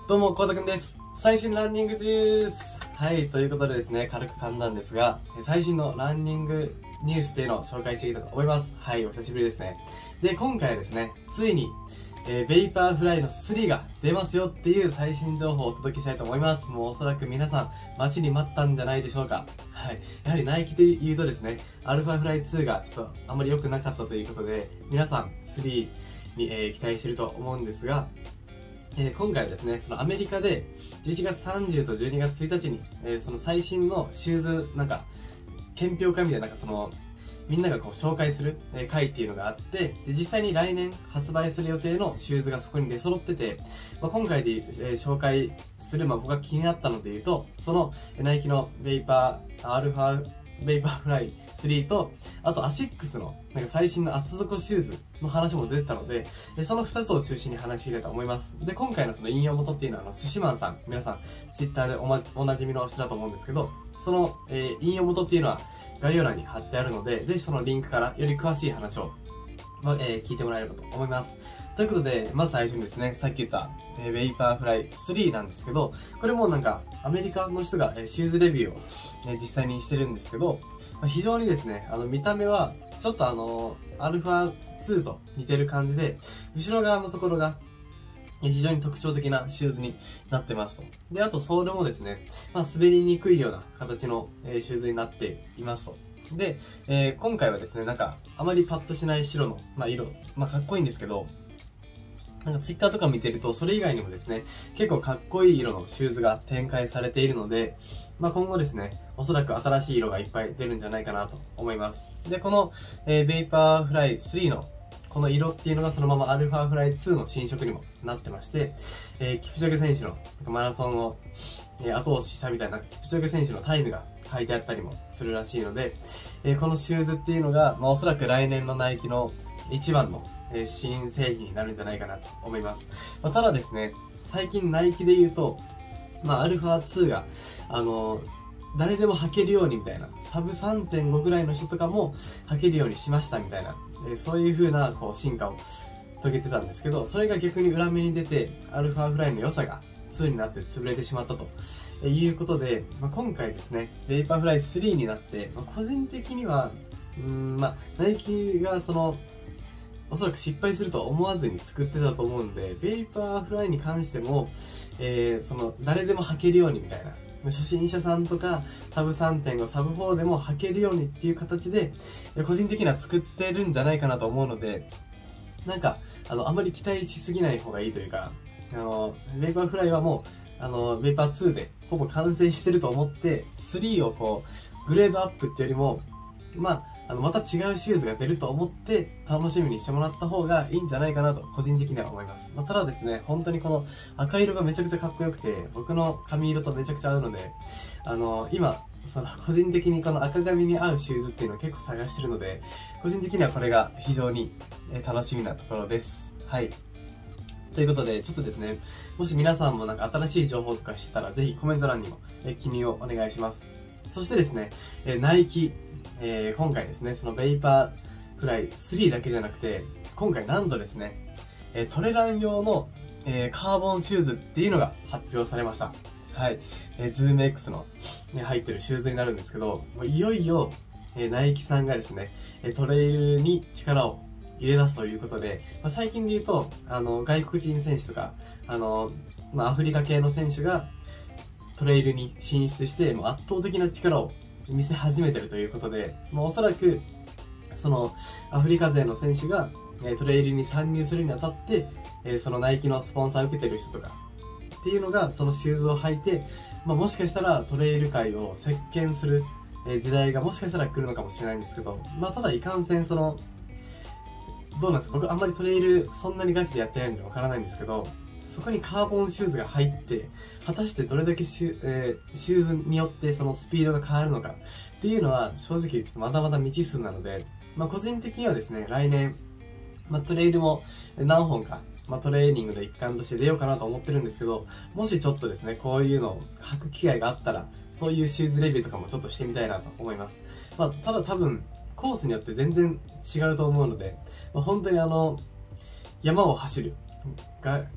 どうも、こうたくんです。最新ランニング中です。はい、ということでですね、軽く噛んだんですが、最新のランニングニュースっていうのを紹介していきたいと思います。はい、お久しぶりですね。で、今回はですね、ついに、ベイパーフライの3が出ますよっていう最新情報をお届けしたいと思います。もうおそらく皆さん待ちに待ったんじゃないでしょうか。はい。やはりナイキというとですね、アルファフライ2がちょっとあんまり良くなかったということで、皆さん3に、期待していると思うんですが、今回はですね、そのアメリカで11月30と12月1日に、その最新のシューズ、検評会みたいな、みんながこう紹介する、会っていうのがあって、で、実際に来年発売する予定のシューズがそこに出揃ってて、今回で、紹介する、僕が気になったので言うと、そのナイキのベイパーフライ3と、あとアシックスの最新の厚底シューズの話も出てたので、その2つを中心に話していきたいと思います。で、今回のその引用元っていうのは、寿司マンさん、皆さん、ツイッターでおなじみの人だと思うんですけど、その、引用元っていうのは概要欄に貼ってあるので、ぜひそのリンクからより詳しい話を、聞いてもらえればと思います。ということで、まず最初にですね、さっき言った、ベイパーフライ3なんですけど、これもアメリカの人が、シューズレビューを、実際にしてるんですけど、非常にですね、見た目は、ちょっとアルファ2と似てる感じで、後ろ側のところが、非常に特徴的なシューズになってますと。で、あとソールもですね、滑りにくいような形の、シューズになっていますと。で、今回はですね、あまりパッとしない白の、色、かっこいいんですけど、ツイッターとか見てると、それ以外にもですね、結構かっこいい色のシューズが展開されているので、今後ですね、おそらく新しい色がいっぱい出るんじゃないかなと思います。で、この、ベイパーフライ3のこの色っていうのがそのままアルファフライ2の新色にもなってまして、キプチョゲ選手のマラソンを、後押ししたみたいなキプチョゲ選手のタイムが書いてあったりもするらしいので、このシューズっていうのが、おそらく来年のナイキの一番の新製品になるんじゃないかなと思います。ただですね、最近ナイキで言うと、アルファ2が、誰でも履けるようにみたいな、サブ 3.5 ぐらいの人とかも履けるようにしましたみたいな、そういう風な進化を遂げてたんですけど、それが逆に裏目に出て、アルファフライの良さが2になって潰れてしまったということで、今回ですね、ベイパーフライ3になって、個人的には、ナイキがおそらく失敗するとは思わずに作ってたと思うんで、ベイパーフライに関しても、誰でも履けるようにみたいな、初心者さんとか、サブ 3.5、サブ4でも履けるようにっていう形で、個人的には作ってるんじゃないかなと思うので、あまり期待しすぎない方がいいというか、ベイパーフライはもう、ベイパー2でほぼ完成してると思って、3をグレードアップってよりも、また違うシューズが出ると思って楽しみにしてもらった方がいいんじゃないかなと個人的には思います。ただですね、本当にこの赤色がめちゃくちゃかっこよくて、僕の髪色とめちゃくちゃ合うので、今、個人的にこの赤髪に合うシューズっていうのを結構探してるので、個人的にはこれが非常に楽しみなところです。はい。ということで、ちょっとですね、もし皆さんも新しい情報とかしてたら、ぜひコメント欄にも記入をお願いします。そしてですね、ナイキ、今回ですね、そのベイパーフライ3だけじゃなくて、今回なんとですね、トレラン用の、カーボンシューズっていうのが発表されました。はい。ズーム X の、入ってるシューズになるんですけど、いよいよ、ナイキさんがですね、トレイルに力を入れ出すということで、最近で言うと、外国人選手とか、アフリカ系の選手がトレイルに進出して、圧倒的な力を見せ始めてるということで、おそらく、アフリカ勢の選手が、トレイルに参入するにあたって、そのナイキのスポンサーを受けてる人とか、っていうのが、そのシューズを履いて、もしかしたらトレイル界を席巻する、時代がもしかしたら来るのかもしれないんですけど、ただいかんせんどうなんですか、僕あんまりトレイルそんなにガチでやってないのでわからないんですけど、そこにカーボンシューズが入って、果たしてどれだけシューズによってそのスピードが変わるのかっていうのは正直ちょっとまだまだ未知数なので、個人的にはですね、来年、トレイルも何本か、トレーニングの一環として出ようかなと思ってるんですけど、もしちょっとですね、こういうのを履く機会があったら、そういうシューズレビューとかもちょっとしてみたいなと思います。ただ多分、コースによって全然違うと思うので、本当に山を走る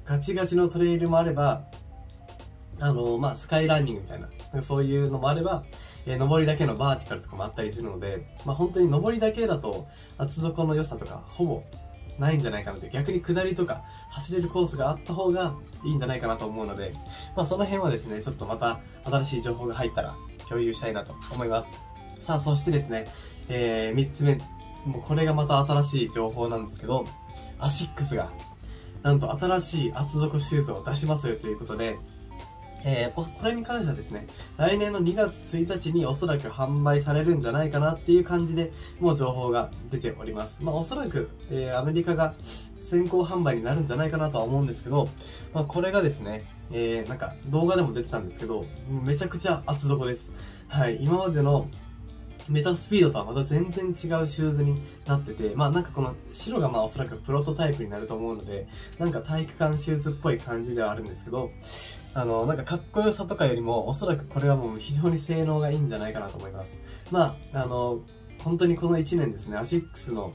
ガチガチのトレイルもあれば、スカイランニングみたいな、そういうのもあれば、登りだけのバーティカルとかもあったりするので、本当に登りだけだと、厚底の良さとか、ほぼないんじゃないかなって、逆に下りとか、走れるコースがあった方がいいんじゃないかなと思うので、その辺はですね、ちょっとまた新しい情報が入ったら共有したいなと思います。さあ、そしてですね、3つ目、もうこれがまた新しい情報なんですけど、アシックスが、なんと新しい厚底シューズを出しますよということで、これに関してはですね、来年の2月1日におそらく販売されるんじゃないかなっていう感じで、もう情報が出ております。おそらく、アメリカが先行販売になるんじゃないかなとは思うんですけど、これがですね、なんか動画でも出てたんですけど、めちゃくちゃ厚底です。はい、今までのメタスピードとはまた全然違うシューズになってて、なんかこの白がおそらくプロトタイプになると思うので、なんか体育館シューズっぽい感じではあるんですけど、なんかかっこよさとかよりも、おそらくこれはもう非常に性能がいいんじゃないかなと思います。本当にこの1年ですね、アシックスの、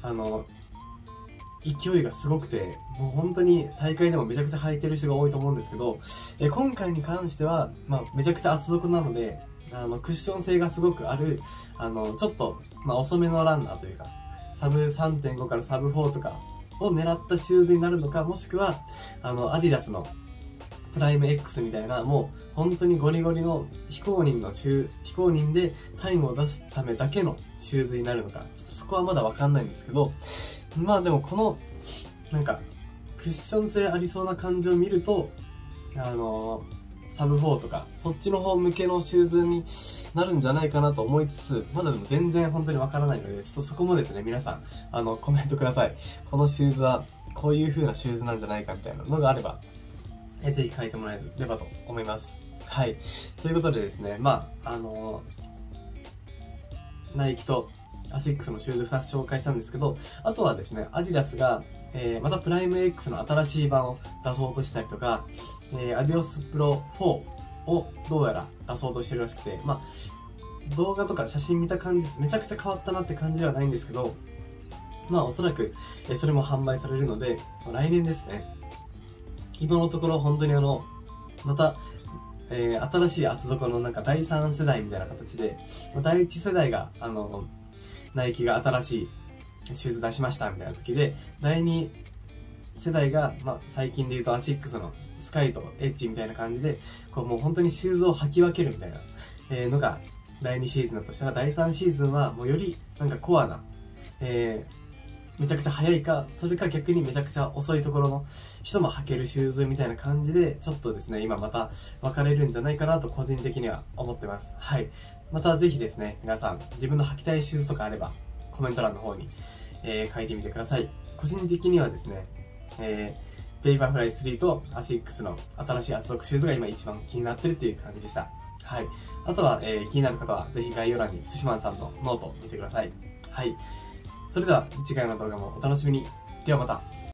勢いがすごくて、もう本当に大会でもめちゃくちゃ履いてる人が多いと思うんですけど、今回に関しては、めちゃくちゃ厚底なので、クッション性がすごくある、ちょっと、遅めのランナーというか、サブ 3.5 からサブ4とかを狙ったシューズになるのか、もしくは、アディダスのプライム X みたいな、もう本当にゴリゴリの非公認でタイムを出すためだけのシューズになるのか、ちょっとそこはまだわかんないんですけど、でもこの、なんか、クッション性ありそうな感じを見ると、サブ4とか、そっちの方向けのシューズになるんじゃないかなと思いつつ、まだでも全然本当にわからないので、ちょっとそこもですね、皆さん、コメントください。このシューズは、こういう風なシューズなんじゃないかみたいなのがあれば、ぜひ書いてもらえればと思います。はい。ということでですね、ナイキとアシックスのシューズ2つ紹介したんですけど、あとはですね、アディダスが、またプライム X の新しい版を出そうとしたりとか、アディオスプロ4をどうやら出そうとしてるらしくて、動画とか写真見た感じです。めちゃくちゃ変わったなって感じではないんですけど、おそらく、それも販売されるので、来年ですね。今のところ本当にまた、新しい厚底のなんか第3世代みたいな形で、第1世代が、ナイキが新しいシューズ出しましたみたいな時で、第2世代が、最近で言うとアシックスのスカイとエッジみたいな感じで、もう本当にシューズを履き分けるみたいな、のが第2シーズンだとしたら、第3シーズンはもうよりなんかコアな、めちゃくちゃ速いか、それか逆にめちゃくちゃ遅いところの人も履けるシューズみたいな感じで、ちょっとですね、今また分かれるんじゃないかなと個人的には思ってます。はい。またぜひですね、皆さん、自分の履きたいシューズとかあれば、コメント欄の方に、書いてみてください。個人的にはですね、ペーパーフライ3とアシックスの新しい厚底シューズが今一番気になってるっていう感じでした。はい。あとは、気になる方はぜひ概要欄にすしまんさんのノートを見てください。はい。それでは次回の動画もお楽しみに。ではまた。